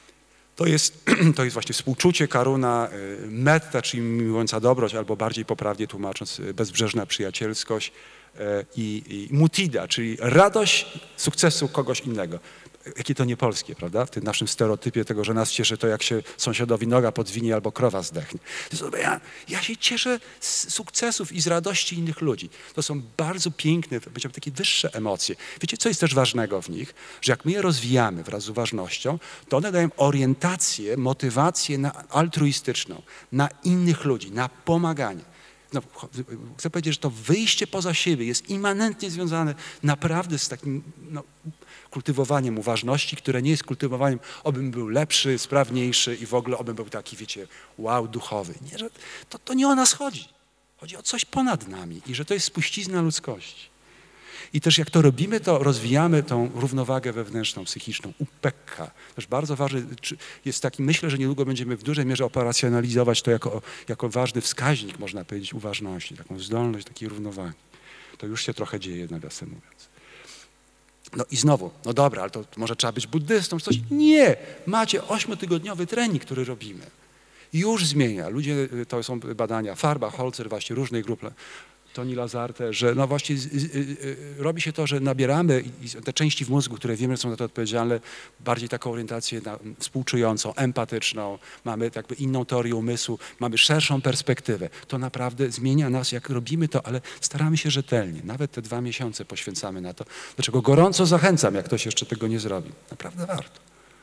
To jest właśnie współczucie, karuna, metta, czyli miłująca dobroć, albo bardziej poprawnie tłumacząc bezbrzeżna przyjacielskość i mutida, czyli radość sukcesu kogoś innego. Jakie to niepolskie, prawda? W tym naszym stereotypie tego, że nas cieszy to, jak się sąsiadowi noga podwinie albo krowa zdechnie. Ja się cieszę z sukcesów i z radości innych ludzi. To są bardzo piękne, powiedziałbym, takie wyższe emocje. Wiecie, co jest też ważnego w nich? Że jak my je rozwijamy wraz z uważnością, to one dają orientację, motywację altruistyczną na innych ludzi, na pomaganie. No, chcę powiedzieć, że to wyjście poza siebie jest immanentnie związane naprawdę z takim kultywowaniem uważności, które nie jest kultywowaniem, obym był lepszy, sprawniejszy i w ogóle obym był taki, wiecie, wow, duchowy. Nie, że to nie o nas chodzi. Chodzi o coś ponad nami i że to jest spuścizna ludzkości. I też jak to robimy, to rozwijamy tą równowagę wewnętrzną, psychiczną, upekka. Też bardzo ważny jest taki, myślę, że niedługo będziemy w dużej mierze operacjonalizować to jako ważny wskaźnik, można powiedzieć, uważności, taką zdolność takiej równowagi. To już się trochę dzieje, nawiasem mówiąc. No i znowu, no dobra, ale to może trzeba być buddystą czy coś. Nie! Macie 8-tygodniowy trening, który robimy. Już zmienia. Ludzie, to są badania, Farba, Holzer, właśnie różnych grup, Toni Lazarte, że no właśnie robi się to, że nabieramy te części w mózgu, które wiemy, że są za to odpowiedzialne, bardziej taką orientację współczującą, empatyczną, mamy jakby inną teorię umysłu, mamy szerszą perspektywę. To naprawdę zmienia nas, jak robimy to, ale staramy się rzetelnie. Nawet te 2 miesiące poświęcamy na to, do czego gorąco zachęcam, jak ktoś jeszcze tego nie zrobi. Naprawdę warto.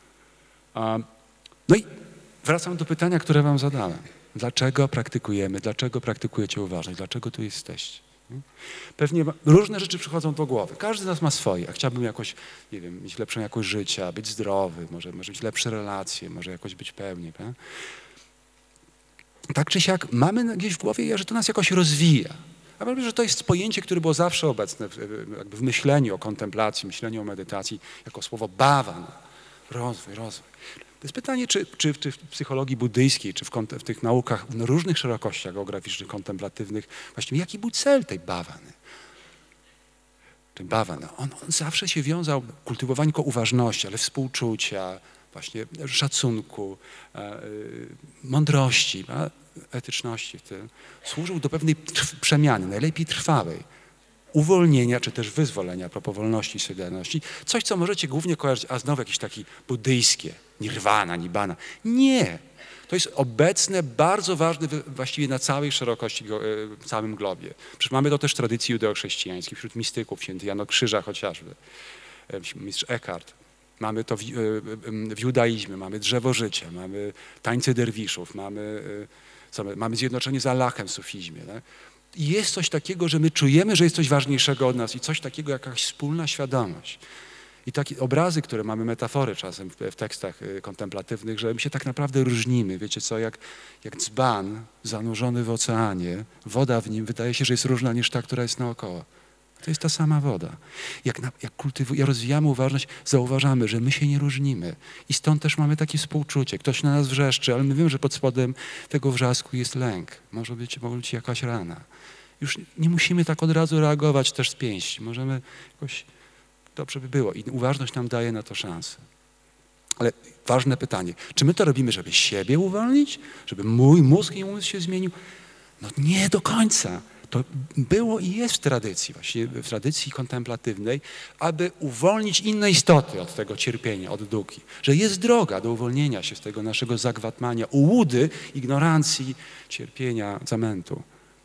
No i wracam do pytania, które wam zadałem. Dlaczego praktykujemy? Dlaczego praktykujecie uważność? Dlaczego tu jesteście? Pewnie różne rzeczy przychodzą do głowy. Każdy z nas ma swoje. A chciałbym jakoś, nie wiem, mieć lepszą jakość życia, być zdrowy, może mieć lepsze relacje, może jakoś być pełni. Prawda? Tak czy siak mamy gdzieś w głowie, że to nas jakoś rozwija. A myślę, że to jest pojęcie, które było zawsze obecne w myśleniu o kontemplacji, myśleniu o medytacji, jako słowo bhavan. Rozwój. To jest pytanie, czy w psychologii buddyjskiej, czy w tych naukach na różnych szerokościach geograficznych, kontemplatywnych, właściwie jaki był cel tej bhavany? Ten bhavana, on zawsze się wiązał, kultywowanie tylko uważności, ale współczucia, właśnie szacunku, mądrości, etyczności w tym, służył do pewnej przemiany, najlepiej trwałej. Uwolnienia, czy też wyzwolenia, a propos wolności i solidarności. Coś, co możecie głównie kojarzyć, a znowu jakieś takie buddyjskie, nirwana, nibbana. Nie. To jest obecne, bardzo ważne właściwie na całej szerokości, w całym globie. Przecież mamy to też w tradycji judeo-chrześcijańskiej, wśród mistyków, święty Jan Krzyża chociażby, mistrz Eckhart. Mamy to w judaizmie, mamy drzewo życia, mamy tańce derwiszów, mamy zjednoczenie z Allahem w sufizmie. Tak? I jest coś takiego, że my czujemy, że jest coś ważniejszego od nas i coś takiego, jakaś wspólna świadomość. I takie obrazy, które mamy, metafory czasem w tekstach kontemplatywnych, że my się tak naprawdę różnimy. Wiecie co, jak dzban zanurzony w oceanie, woda w nim wydaje się, że jest różna niż ta, która jest naokoło. To jest ta sama woda. Jak rozwijamy uważność, zauważamy, że my się nie różnimy. I stąd też mamy takie współczucie. Ktoś na nas wrzeszczy, ale my wiemy, że pod spodem tego wrzasku jest lęk. Może być jakaś rana. Już nie musimy tak od razu reagować też z pięści. Możemy jakoś... Dobrze by było. I uważność nam daje na to szansę. Ale ważne pytanie. Czy my to robimy, żeby siebie uwolnić? Żeby mój mózg i umysł się zmienił? No nie do końca. To było i jest w tradycji, właśnie w tradycji kontemplatywnej, aby uwolnić inne istoty od tego cierpienia, od duki. Że jest droga do uwolnienia się z tego naszego zagwatmania, ułudy, ignorancji, cierpienia, zamętu.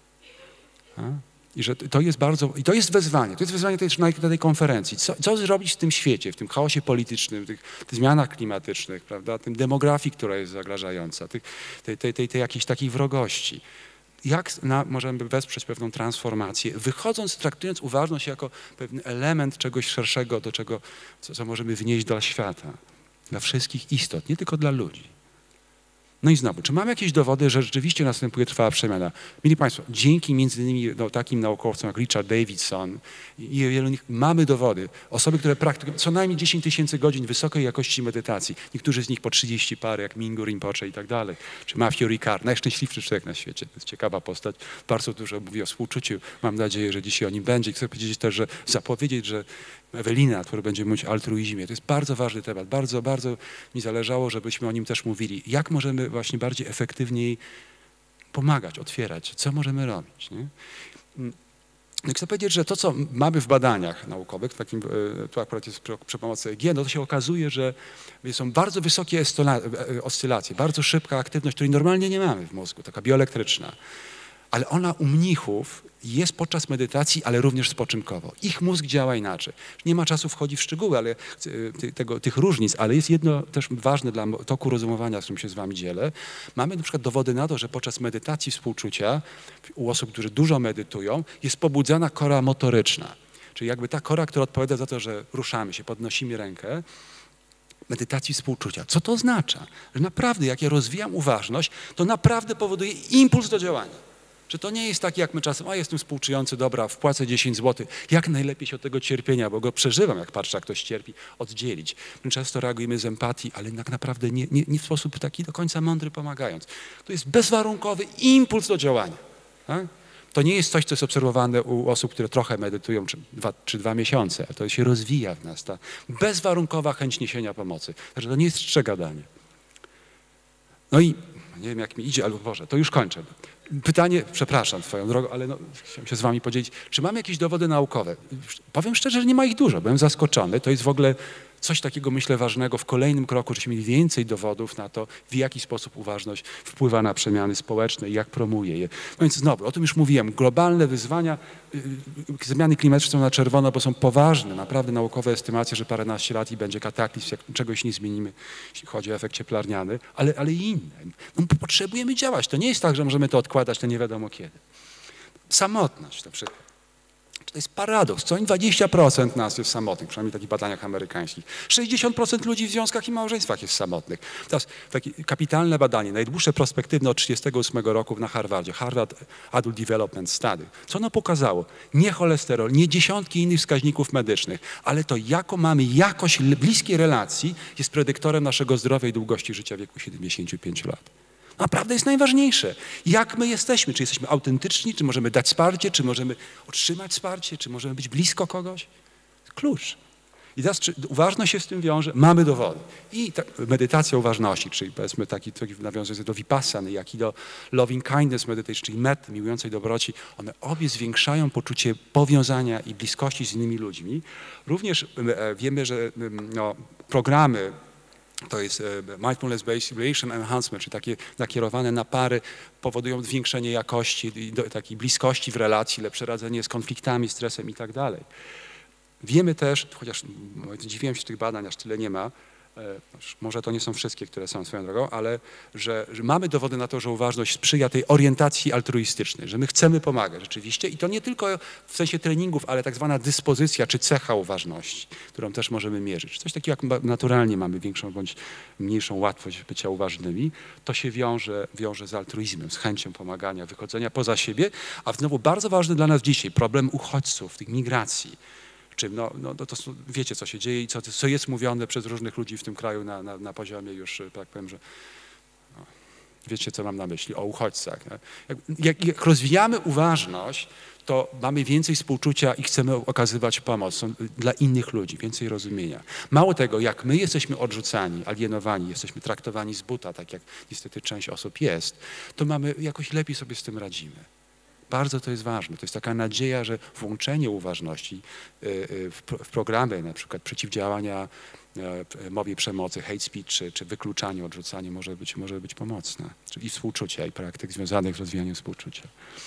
I że to jest bardzo, i to jest wezwanie też na tej konferencji. Co zrobić w tym świecie, w tym chaosie politycznym, tych zmianach klimatycznych, prawda, tym demografii, która jest zagrażająca, tej jakiejś takiej wrogości. Jak możemy wesprzeć pewną transformację, traktując uważność jako pewien element czegoś szerszego, do czego, co możemy wnieść dla świata, dla wszystkich istot, nie tylko dla ludzi. No i znowu, czy mamy jakieś dowody, że rzeczywiście następuje trwała przemiana? Mili Państwo, dzięki między innymi takim naukowcom jak Richard Davidson i wielu innych mamy dowody. Osoby, które praktykują co najmniej 10 000 godzin wysokiej jakości medytacji. Niektórzy z nich po 30 parę, jak Mingyur Rinpoche i tak dalej. Czy Matthew Ricard, najszczęśliwszy człowiek na świecie. To jest ciekawa postać. Bardzo dużo mówi o współczuciu. Mam nadzieję, że dzisiaj o nim będzie. Chcę powiedzieć też, że zapowiedzieć, że Ewelina, która będzie mówić o altruizmie. To jest bardzo ważny temat. Bardzo, bardzo mi zależało, żebyśmy o nim też mówili. Jak możemy właśnie bardziej efektywniej pomagać, otwierać? Co możemy robić? Nie? Chcę powiedzieć, że to, co mamy w badaniach naukowych, tu akurat jest przy pomocy EEG, no to się okazuje, że są bardzo wysokie oscylacje, bardzo szybka aktywność, której normalnie nie mamy w mózgu, taka bioelektryczna. Ale ona u mnichów jest podczas medytacji, ale również spoczynkowo. Ich mózg działa inaczej. Nie ma czasu wchodzić w szczegóły tych różnic, ale jest jedno też ważne dla toku rozumowania, z którym się z wami dzielę. Mamy na przykład dowody na to, że podczas medytacji współczucia u osób, którzy dużo medytują, jest pobudzana kora motoryczna. Czyli jakby ta kora, która odpowiada za to, że ruszamy się, podnosimy rękę, medytacji współczucia. Co to oznacza? Że naprawdę, jak ja rozwijam uważność, to naprawdę powoduje impuls do działania. Że to nie jest tak, jak my czasem, jestem współczujący, dobra, wpłacę 10 zł, jak najlepiej się od tego cierpienia, bo go przeżywam, jak patrzę, jak ktoś cierpi, oddzielić. My często reagujemy z empatii, ale tak naprawdę nie w sposób taki do końca mądry pomagając. To jest bezwarunkowy impuls do działania. Tak? To nie jest coś, co jest obserwowane u osób, które trochę medytują, czy 2 miesiące, a to się rozwija w nas, ta bezwarunkowa chęć niesienia pomocy. Także to nie jest czcze gadanie. No i nie wiem, jak mi idzie, ale Boże, to już kończę. Pytanie, przepraszam swoją drogą, ale chciałem się z wami podzielić. Czy mamy jakieś dowody naukowe? Powiem szczerze, że nie ma ich dużo. Byłem zaskoczony. To jest w ogóle coś takiego, myślę, ważnego w kolejnym kroku, żebyśmy mieli więcej dowodów na to, w jaki sposób uważność wpływa na przemiany społeczne i jak promuje je. No więc znowu, o tym już mówiłem. Globalne wyzwania, zmiany klimatyczne są na czerwono, bo są poważne, naprawdę naukowe estymacje, że paręnaście lat i będzie kataklizm, jak czegoś nie zmienimy, jeśli chodzi o efekt cieplarniany, ale i inne. No, potrzebujemy działać. To nie jest tak, że możemy to odkładać na nie wiadomo kiedy. Samotność na przykład. To jest paradoks. Co 20% nas jest samotnych, przynajmniej w takich badaniach amerykańskich. 60% ludzi w związkach i małżeństwach jest samotnych. Teraz takie kapitalne badanie, najdłuższe prospektywne od 1938 roku na Harvardzie, Harvard Adult Development Study. Co ono pokazało? Nie cholesterol, nie dziesiątki innych wskaźników medycznych, ale to, jaką mamy jakość bliskiej relacji, jest predyktorem naszego zdrowia i długości życia w wieku 75 lat. Naprawdę jest najważniejsze. Jak my jesteśmy? Czy jesteśmy autentyczni? Czy możemy dać wsparcie? Czy możemy otrzymać wsparcie? Czy możemy być blisko kogoś? Klucz. I teraz, czy uważność się z tym wiąże? Mamy dowody. I medytacja uważności, czyli powiedzmy taki nawiązujący do vipassany, jak i do loving kindness meditation, czyli mety, miłującej dobroci, one obie zwiększają poczucie powiązania i bliskości z innymi ludźmi. Również wiemy, że programy, to jest mindfulness-based relation enhancement, czyli takie nakierowane na pary, powodują zwiększenie jakości, takiej bliskości w relacji, lepsze radzenie z konfliktami, stresem i tak dalej. Wiemy też, chociaż dziwiłem się tych badań, aż tyle nie ma, może to nie są wszystkie, które są swoją drogą, ale że mamy dowody na to, że uważność sprzyja tej orientacji altruistycznej, że my chcemy pomagać rzeczywiście i to nie tylko w sensie treningów, ale tak zwana dyspozycja czy cecha uważności, którą też możemy mierzyć. Coś takiego jak naturalnie mamy większą bądź mniejszą łatwość bycia uważnymi, to się wiąże z altruizmem, z chęcią pomagania, wychodzenia poza siebie, a znowu bardzo ważny dla nas dzisiaj problem uchodźców, tych migracji. Czym, wiecie, co się dzieje i co jest mówione przez różnych ludzi w tym kraju na poziomie już, tak powiem, że wiecie, co mam na myśli, o uchodźcach. Jak rozwijamy uważność, to mamy więcej współczucia i chcemy okazywać pomoc dla innych ludzi, więcej rozumienia. Mało tego, jak my jesteśmy odrzucani, alienowani, jesteśmy traktowani z buta, tak jak niestety część osób jest, to mamy jakoś lepiej sobie z tym radzimy. Bardzo to jest ważne. To jest taka nadzieja, że włączenie uważności w programy na przykład przeciwdziałania mowie przemocy, hate speech czy wykluczaniu, odrzucaniu może być pomocne. Czyli współczucia i praktyk związanych z rozwijaniem współczucia.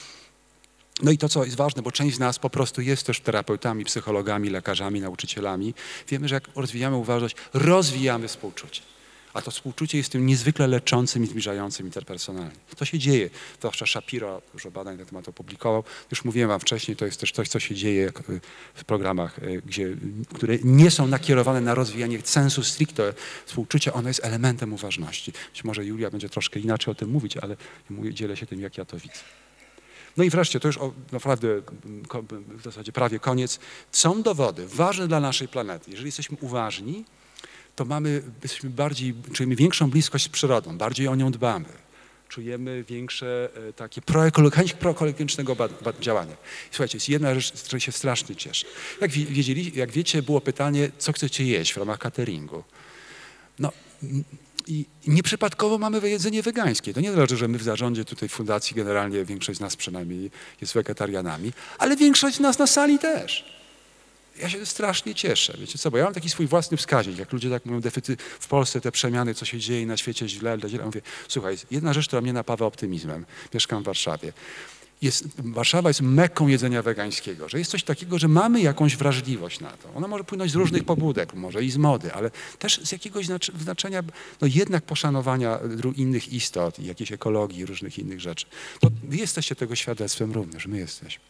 No i to, co jest ważne, bo część z nas po prostu jest też terapeutami, psychologami, lekarzami, nauczycielami. Wiemy, że jak rozwijamy uważność, rozwijamy współczucie. A to współczucie jest tym niezwykle leczącym i zbliżającym interpersonalnie. To się dzieje. Zwłaszcza Shapiro dużo badań na temat opublikował. Już mówiłem wam wcześniej, to jest też coś, co się dzieje w programach, które nie są nakierowane na rozwijanie sensu stricto współczucia. Ono jest elementem uważności. Być może Julia będzie troszkę inaczej o tym mówić, ale dzielę się tym, jak ja to widzę. No i wreszcie, to już naprawdę w zasadzie prawie koniec. Są dowody ważne dla naszej planety. Jeżeli jesteśmy uważni, to czujemy większą bliskość z przyrodą, bardziej o nią dbamy. Czujemy większe takie chęć proekologicznego działania. Słuchajcie, jest jedna rzecz, z której się strasznie cieszę. Jak wiecie, było pytanie, co chcecie jeść w ramach cateringu. No i nieprzypadkowo mamy jedzenie wegańskie. To nie dlatego, że my w zarządzie tutaj fundacji generalnie, większość z nas przynajmniej jest wegetarianami, ale większość z nas na sali też. Ja się strasznie cieszę. Wiecie co, bo ja mam taki swój własny wskaźnik. Jak ludzie tak mówią, w Polsce te przemiany, co się dzieje na świecie źle, ja mówię, słuchaj, jedna rzecz, która mnie napawa optymizmem. Mieszkam w Warszawie. Warszawa jest mekką jedzenia wegańskiego, że jest coś takiego, że mamy jakąś wrażliwość na to. Ona może płynąć z różnych pobudek, może i z mody, ale też z jakiegoś znaczenia, no jednak poszanowania innych istot i jakiejś ekologii, różnych innych rzeczy. To wy jesteście tego świadectwem również, my jesteśmy.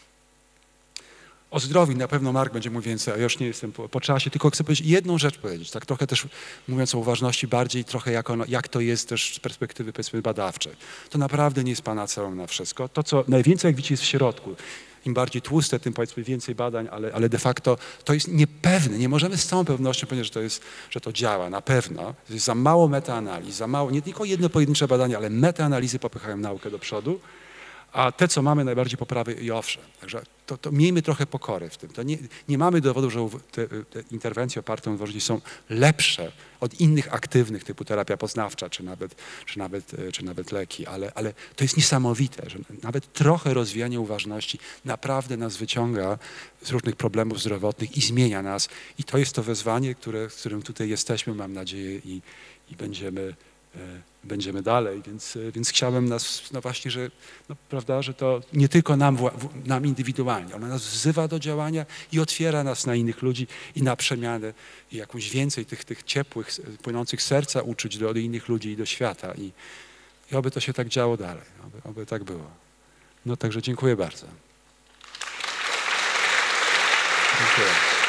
O zdrowiu na pewno Mark będzie mówił więcej, a ja już nie jestem po czasie, tylko chcę powiedzieć jedną rzecz powiedzieć, tak trochę też mówiąc o uważności bardziej, trochę jak to jest też z perspektywy powiedzmy badawczej. To naprawdę nie jest panaceum na wszystko. To, co najwięcej jak widzicie jest w środku. Im bardziej tłuste, tym powiedzmy więcej badań, ale de facto to jest niepewne. Nie możemy z całą pewnością powiedzieć, że to działa, na pewno. Jest za mało metaanaliz, za mało, nie tylko jedno pojedyncze badanie, ale metaanalizy popychają naukę do przodu. A te, co mamy, najbardziej poprawy i owszem. Także to miejmy trochę pokory w tym. To nie mamy dowodu, że te interwencje oparte na uważności są lepsze od innych aktywnych, typu terapia poznawcza, czy nawet leki, ale to jest niesamowite, że nawet trochę rozwijanie uważności naprawdę nas wyciąga z różnych problemów zdrowotnych i zmienia nas. I to jest to wezwanie, z którym tutaj jesteśmy, mam nadzieję, i będziemy dalej, więc chciałem nas, no właśnie, prawda, że to nie tylko nam indywidualnie, ona nas wzywa do działania i otwiera nas na innych ludzi i na przemianę i jakąś więcej tych ciepłych, płynących z serca uczuć do innych ludzi i do świata i oby to się tak działo dalej, oby tak było. No także dziękuję bardzo. Dziękuję.